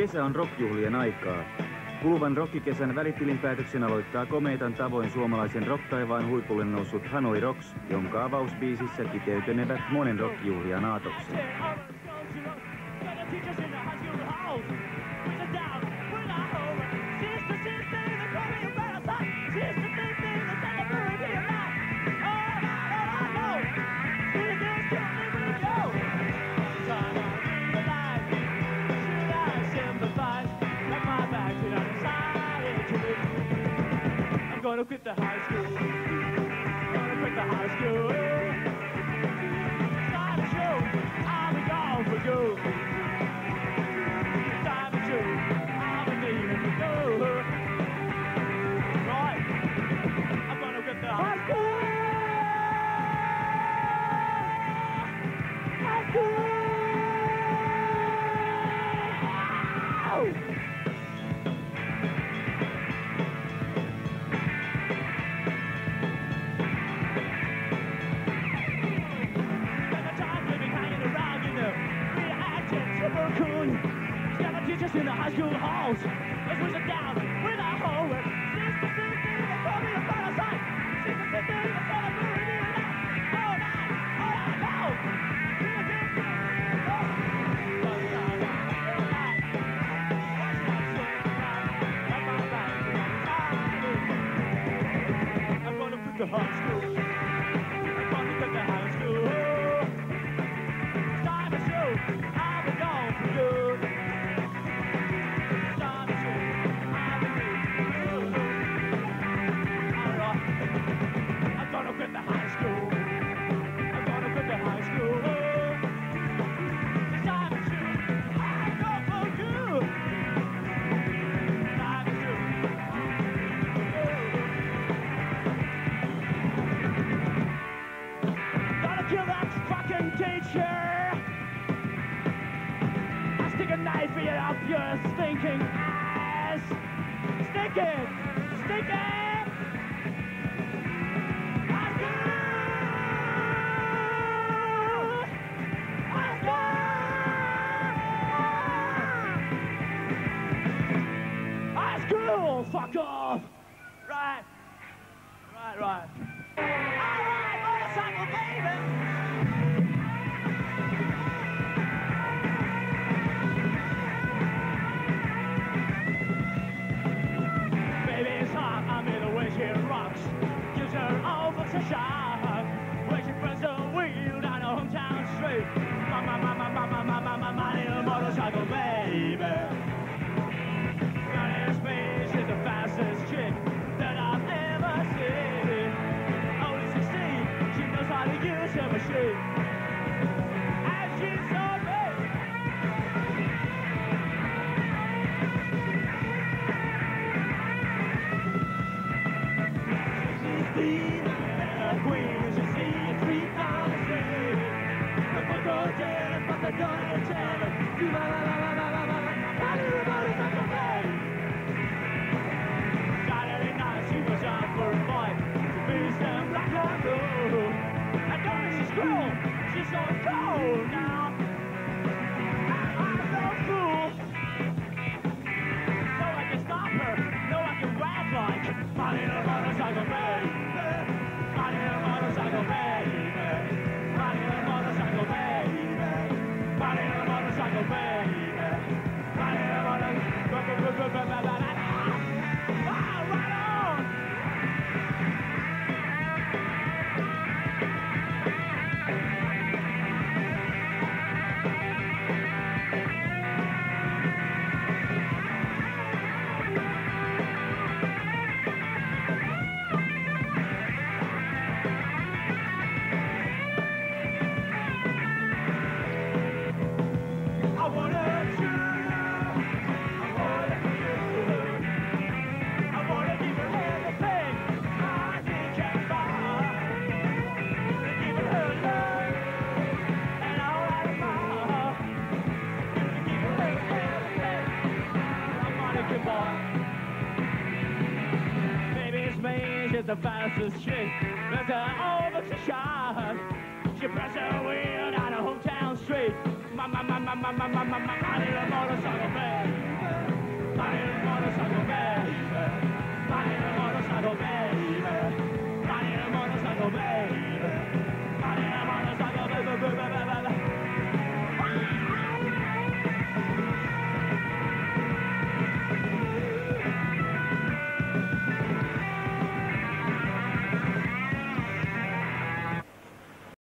Kesä on rockjuhlien aikaa. Kuluvan rockikesän välitilinpäätöksen aloittaa komeetan tavoin suomalaisen rocktaivaan huipulle noussut Hanoi Rocks, jonka avausbiisissä kiteytynevät monen rockjuhlian aatoksen. Gonna quit the high school. Gonna quit the high school. Time to show I'll be gone for good. Time to show I'll be leaving for good. Right, I'm gonna quit the high school. High school. Just in the high school halls, let's push it down with our homework. Sister, they call me a parasite. Sister, they call me a parasite. All night, long. I'm gonna quit the high school. I'm gonna quit the high school. It's time to show I'll be gone for good. Kill that fucking teacher! I stick a knife in up your stinking ass! Stick it! Stick it! High school! High school! Fuck off! Right! Right! Alright, motorcycle baby! She rocks, gives her over to shine. When she press the wheel down her hometown street. My little motorcycle baby. Running speed, she's the fastest chick that I've ever seen. Only 16, she knows how to use her machine. And she's so big. Queen, you see it 3 times a day. The fuck goes dead, but the gun is dead. My little motorcycle baby. Saturday night she was out for a fight. To beast and black and blue. And don't she's cool, she's so cold now. I'm no fool. No, I can stop her. No, I can rap like my little motorcycle baby. My little motorcycle baby. My little motorcycle baby. My little motorcycle baby. My little motorcycle baby. Right on! She's the fastest chick, that's her over to shine. She pressed her wheel down a hometown street. My